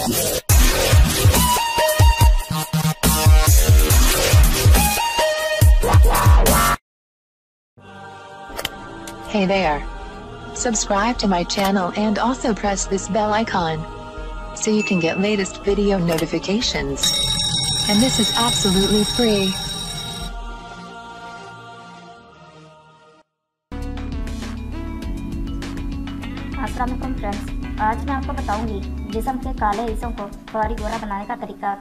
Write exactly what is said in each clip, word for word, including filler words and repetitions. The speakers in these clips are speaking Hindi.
Hey there. Subscribe to my channel and also press this bell icon so you can get latest video notifications. And this is absolutely free. अस्सलाम वालेकुम फ्रेंड्स, आज मैं आपको बताऊंगी जिस्म के काले हिस्सों को फौरी गोरा बनाने का तरीका।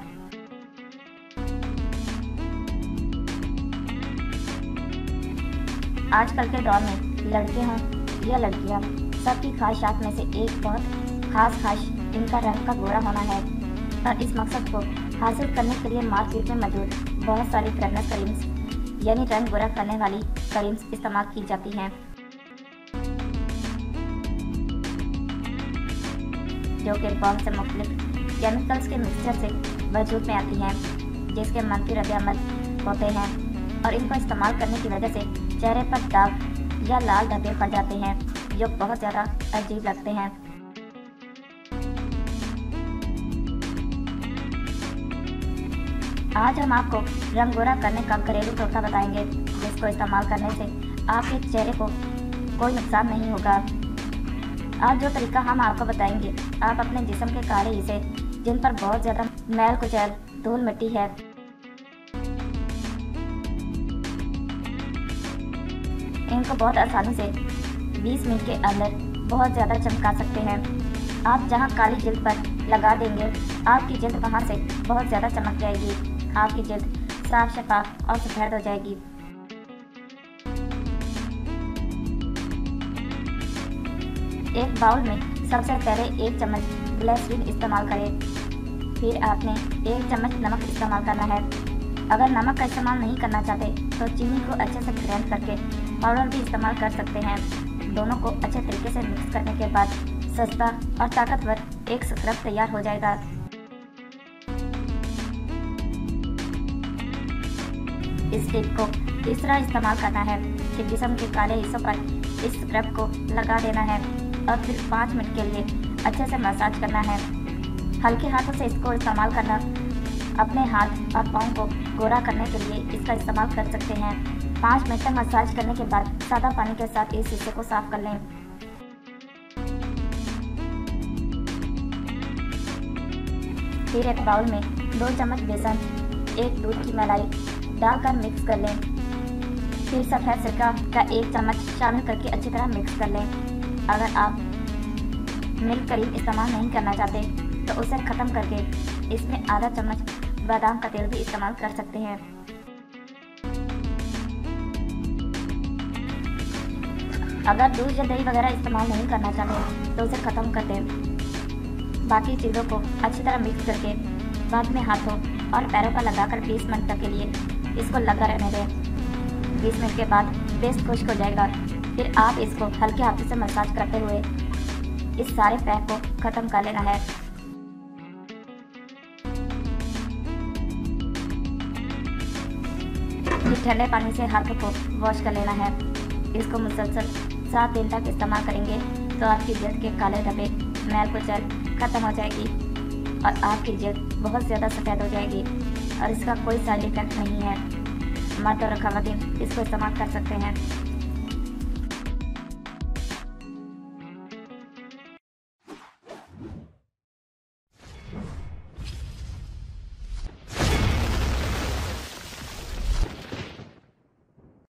आजकल के दौर में लड़के हों या लड़कियां, सबकी ख्वाहिशात में से एक बहुत खास ख्वाहिश इनका रंग का गोरा होना है। और इस मकसद को हासिल करने के लिए मार्केट में मौजूद बहुत सारी फेयरनेस क्रीम्स यानी रंग गोरा करने वाली क्रीम्स इस्तेमाल की जाती हैं, जो कि बहुत से मुख्तलिफ केमिकल्स के मिक्सचर से वजूद में आती हैं, जिसके मनफी रद्द-ए-अमल होते हैं और इनको इस्तेमाल करने की वजह से चेहरे पर दाग या लाल धब्बे पड़ जाते हैं, जो बहुत ज़्यादा अजीब लगते हैं। आज हम आपको रंग गोरा करने का घरेलू टोटका बताएंगे, जिसको इस्तेमाल करने से आपके चेहरे को कोई नुकसान नहीं होगा। आज जो तरीका हम आपको बताएंगे, आप अपने जिस्म के काले हिस्से जिन पर बहुत ज़्यादा मैल कुचैल धूल मिट्टी है, इनको बहुत आसानी से बीस मिनट के अंदर बहुत ज़्यादा चमका सकते हैं। आप जहां काली जिल्द पर लगा देंगे, आपकी जिल्द वहां से बहुत ज़्यादा चमक जाएगी, आपकी जिल्द साफ शफाफ और सफ़ेद हो जाएगी। एक बाउल में सबसे पहले एक चम्मच ग्लिसरीन इस्तेमाल करें, फिर आपने एक चम्मच नमक इस्तेमाल करना है। अगर नमक का इस्तेमाल नहीं करना चाहते तो चीनी को अच्छे से ग्राइंड करके पाउडर भी इस्तेमाल कर सकते हैं। दोनों को अच्छे तरीके से मिक्स करने के बाद सस्ता और ताकतवर एक स्क्रब तैयार हो जाएगा। इस टिप को इस तरह इस्तेमाल करना है कि जिस्म के काले हिस्सों पर इस स्क्रब को लगा देना है और फिर पाँच मिनट के लिए अच्छे से मसाज करना है। हल्के हाथों से इसको इस्तेमाल करना, अपने हाथ और पाँव को गोरा करने के लिए इसका इस्तेमाल कर सकते हैं। पाँच मिनट तक मसाज करने के बाद सादा पानी के साथ इस हिस्से को साफ कर लें। फिर एक बाउल में दो चम्मच बेसन, एक दूध की मलाई डालकर मिक्स कर लें। फिर सफ़ेद सिरका का एक चम्मच शामिल करके अच्छी तरह मिक्स कर लें। अगर आप मिल्क क्रीम इस्तेमाल नहीं करना चाहते तो उसे ख़त्म करके इसमें आधा चम्मच बादाम का तेल भी इस्तेमाल कर सकते हैं। अगर दूध या दही वगैरह इस्तेमाल नहीं करना चाहते तो उसे ख़त्म कर दें। बाकी चीज़ों को अच्छी तरह मिक्स करके बाद में हाथों और पैरों पर लगाकर बीस मिनट तक के लिए इसको लगा रहने दें। बीस मिनट के बाद पेस्ट खुश्क हो जाएगा। फिर आप इसको हल्के हाथों से मसाज करते हुए इस सारे पैक को ख़त्म कर लेना है। फिर ठंडे पानी से हाथों को वॉश कर लेना है। इसको मुसलसल सात दिन तक इस्तेमाल करेंगे तो आपकी जिल्द के काले धब्बे, मैल कुचैल खत्म हो जाएगी और आपकी जिल्द बहुत ज़्यादा सफ़ेद हो जाएगी और इसका कोई साइड इफ़ेक्ट नहीं है। मर्द और ख़वातीन इसको इस्तेमाल कर सकते हैं।